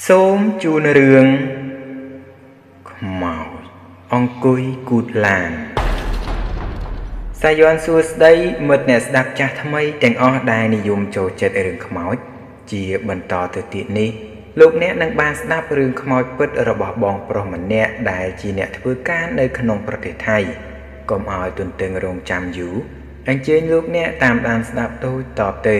សូមជូនរឿងខ្មោចអង្គុយគូតឡានសាយ័ន្តសួស្តីមិត្តអ្នកស្ដាប់ចាស់ថ្មីទាំងអស់ដែលនិយមចូលចិត្តរឿងខ្មោចជាបន្តទៅទៀតនេះលោកអ្នកនឹងបានស្ដាប់រឿងខ្មោចពិតរបស់បងប្រុសម្នាក់ដែលជាអ្នកធ្វើការនៅក្នុងប្រទេសថៃកុំឲ្យទន្ទឹងរង់ចាំយូរអញ្ជើញលោកអ្នកតាមដានស្ដាប់ដូចតទៅ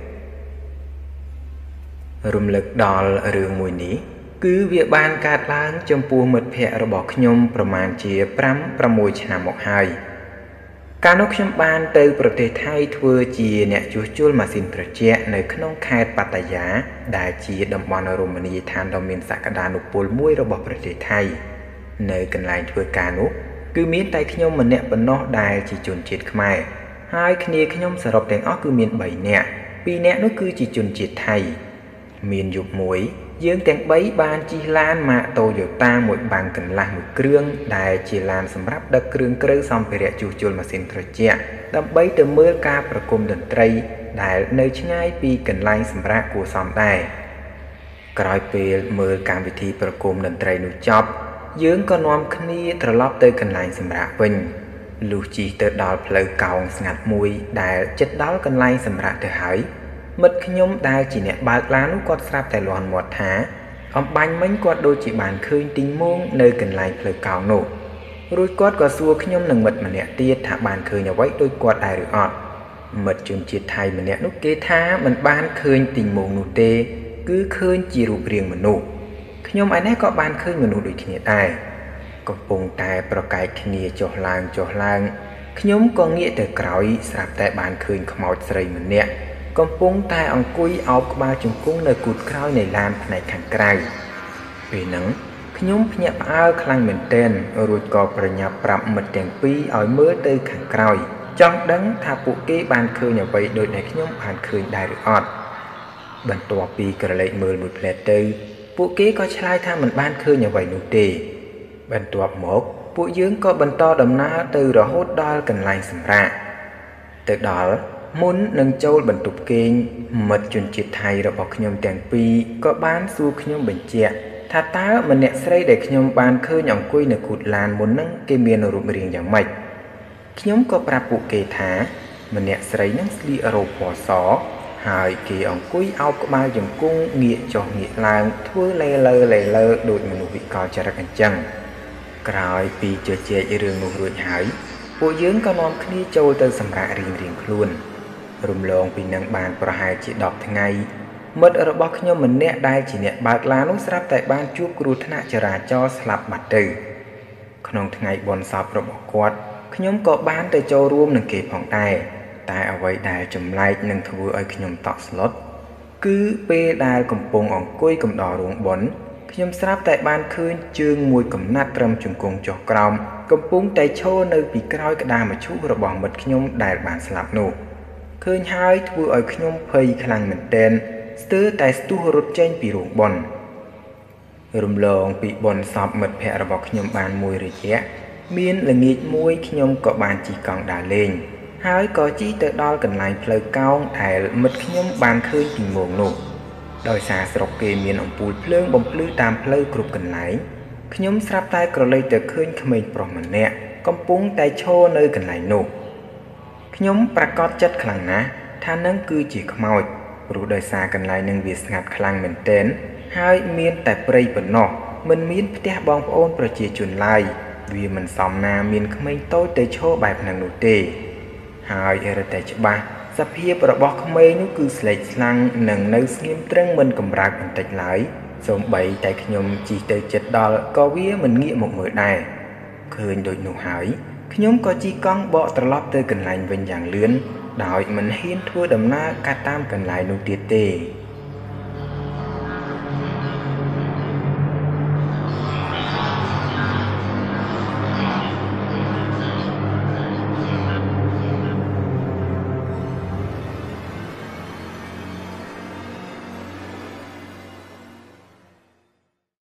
រំលឹកដល់រឿងមួយនេះគឺវាបានកើតឡើងចំពោះមិត្តភ័ក្តិរបស់ខ្ញុំប្រមាណជា 5-6 ឆ្នាំមកហើយកាលនោះខ្ញុំបានទៅប្រទេសថៃធ្វើជាអ្នកជួសជុលម៉ាស៊ីនត្រជាក់នៅក្នុងខេត្តប៉ាតាយាដែលជាតំបន់រមណីយដ្ឋានដ៏មានសក្តានុពលមួយរបស់ប្រទេសថៃនៅកន្លែងធ្វើការនោះគឺមានតែខ្ញុំម្នាក់ប៉ុណ្ណោះដែលជាជនជាតិខ្មែរហើយគ្នាខ្ញុំសរុបទាំងអស់គឺមាន3នាក់2នាក់នោះគឺជាជនជាតិថៃមានយប់មួយយើងទាំង3បានជិះឡានម៉ាក Toyota មួយបាំងកន្លះមួយគ្រឿងដែលជាឡានសម្រាប់ដឹកគ្រឿងក្រៅសម្ភារៈជួសជុលម៉ាស៊ីនត្រជាក់ដើម្បីទៅមើលការប្រគំតន្ត្រីដែលនៅឆ្ងាយពីកន្លែងសម្រាប់គួរសមដែរក្រោយពេលមើលកម្មវិធីប្រគំតន្ត្រីនោះចប់យើងក៏នាំគ្នាត្រឡប់ទៅកន្លែងសម្រាប់វិញលុះជិះទៅដល់ផ្លូវកោងស្ងាត់មួយដែលជិតដល់កន្លែងសម្រាប់ទៅហើយមិត្តខ្ញុំដែលជាអ្នកបើកឡាននោះគាត់ស្រាប់តែលាន់មាត់ថាអំបាញ់មិញគាត់ដូចជាបានឃើញទីងមងនៅកន្លែងផ្លូវកោងនោះរួចគាត់ក៏សួរខ្ញុំនិងមិត្តម្នាក់ទៀតថាបានឃើញអ្វីដូចគាត់ដែរឬអត់មិត្តជនជាតិថៃម្នាក់នោះគេថាមិនបានឃើញទីងមងនោះទេគឺឃើញជារូបរាងមនុស្សខ្ញុំឯនេះក៏បានឃើញមនុស្សដូចគ្នាដែរកំពុងតែប្រកែកគ្នាចុះឡើងខ្ញុំក៏ងាកទៅក្រោយស្រាប់តែបានឃើញខ្មោចស្រីម្នាក់កំពុងតែអង្គុយអោបក្បាលជង្គង់នៅគូតក្រោយនៃឡានផ្នែកខាងក្រៅពេលហ្នឹងខ្ញុំភ្ញាក់ផ្អើលខ្លាំងមែនទែនរួចក៏ប្រញាប់ប្រាប់មិត្តទាំងពីរឲ្យមើលទៅខាងក្រោយចង់ដឹងថាពួកគេបានឃើញអ្វីដូចដែលខ្ញុំបានឃើញដែរឬអត់បន្ទាប់ពីក្រឡេកមើលមួយផ្លែតទៅពួកគេក៏ឆ្លើយថាមិនបានឃើញអ្វីនោះទេបន្ទាប់មកពួកយើងក៏បន្តដំណើរទៅរហូតដល់កន្លែងសម្រាកទៅដល់មុននឹងចូលបន្ទប់គេងមិត្តជនជាតិថៃរបស់ខ្ញុំទាំងពីរក៏បានសួរខ្ញុំបញ្ជាក់ថាតើម្នាក់ស្រីដែលខ្ញុំបានឃើញអង្គុយនៅគូតឡានមុននឹងគេមានរូបរាងយ៉ាងម៉េចខ្ញុំក៏ប្រាប់ពួកគេថាម្នាក់ស្រីនឹងស្លៀករ៉ូបពណ៌សហើយគេអង្គុយអោបក្បាលជង្គង់ងាកចុះងាកឡើងធ្វើលេលើដូចមនុស្សវិកលចរិតអញ្ចឹងក្រោយពីជជែករឿងនោះរួចហើយពួកយើងក៏នាំគ្នាចូលទៅសម្រាករៀងៗខ្លួនរំលងពីនឹងបានប្រហែលជា10ថ្ងៃមិត្តរបស់ខ្ញុំម្នាក់ដែលជាអ្នកបើកឡាននោះស្រាប់តែបានជួបគ្រោះថ្នាក់ចរាចរណ៍ស្លាប់បាត់ទៅក្នុងថ្ងៃបុណ្យសពរបស់គាត់ខ្ញុំក៏បានទៅចូលរួមនឹងគេផងដែរតែអ្វីដែលចម្លែកនឹងធ្វើឲ្យខ្ញុំតក់ស្លុតគឺពេលដែលកំពុងអង្គុយកំដររោងបុណ្យខ្ញុំស្រាប់តែបានឃើញជើងមួយកំណាត់ត្រឹមជង្គង់ចុះក្រោមកំពុងតែឈរនៅពីក្រោយក្តារមឈូសរបស់មិត្តខ្ញុំដែលបានស្លាប់នោះឃើញហើយធ្វើឲ្យខ្ញុំភ័យខ្លាំងមែនទែនស្ទើរតែស្ទុះរត់ចេញពីរោងបុណ្យរំលងពីបុណ្យសពមិត្តភ័ក្តិរបស់ខ្ញុំបានមួយរយៈមានល្ងាចមួយខ្ញុំក៏បានជិះកង់ដើរលេងហើយក៏ជិះទៅដល់កន្លែងផ្លូវកោងដែលមិត្តខ្ញុំបានឃើញពីម៉ោងនោះដោយសារស្រុកគេមានអំពូលភ្លើងបំភ្លឺតាមផ្លូវគ្រប់កន្លែងខ្ញុំស្រាប់តែក្រឡេកទៅឃើញក្មេងប្រុសម្នាក់កំពុងតែឈរនៅកន្លែងនោះខ្ញុំប្រកាសចិត្តខ្លាំងណាស់ថានឹងគឺជាខ្មោចព្រោះដោយសារកន្លែងនឹងវាស្ងាត់ខ្លាំងមែនទែនហើយមានតែព្រៃប៉ុណ្ណោះមិនមានផ្ទះបងប្អូនប្រជាជនឡើយវាមិនសមណាមានក្មេងតូចទៅឈរបែបហ្នឹងនោះទេហើយរឹតតែច្បាស់សភាពរបស់ក្មេងនោះគឺស្លេកស្លាំងនិងនៅស្ងៀមត្រឹងមិនកំរើកបន្តិចឡើយសូម្បីតែខ្ញុំជិះទៅជិតដល់ក៏វាមិនងាកមកមើលដែរឃើញដូចនោះហើយខ្ញុំក៏ជិះកង់បកត្រឡប់ទៅកន្លែងវិញយ៉ាងលឿនដោយមិនហ៊ានធ្វើដំណើរកាត់តាមកន្លែងនោះទៀតទេ